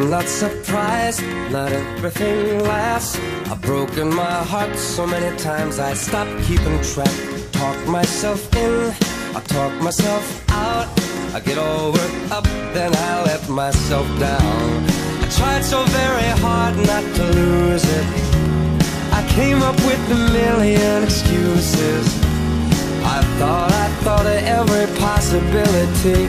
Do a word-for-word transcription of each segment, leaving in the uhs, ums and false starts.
I'm not surprised, not everything lasts. I've broken my heart so many times I stopped keeping track. Talk myself in, I talk myself out. I get all worked up, then I let myself down. I tried so very hard not to lose it. I came up with a million excuses. I thought, I thought of every possibility.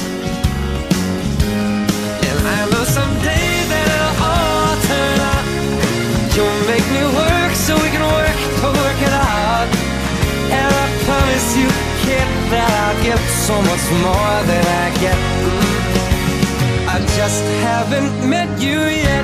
And I know someday that it'll all turn out. You'll make me work so we can work to work it out. And I promise you, kid, that I'll give so much more than I get. I just haven't met you yet.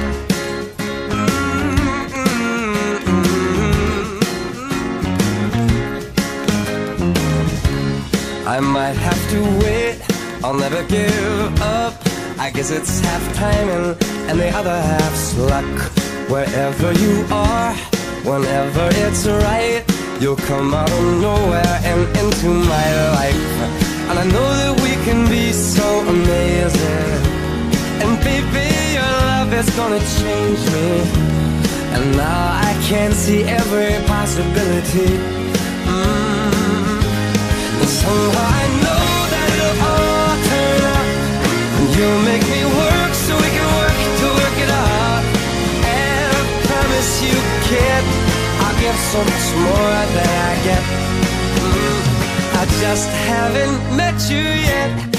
I might have to wait, I'll never give up. I guess it's half timing and the other half's luck. Wherever you are, whenever it's right, you'll come out of nowhere and into my life. And I know that we can be so amazing. And baby, your love is gonna change me. And now I can see every possibility. mm. And somehow I know that it'll all turn out. You'll make me work so we can work to work it out. And I promise you, kid, I'll give so much more than I get. mm. I just haven't met you yet.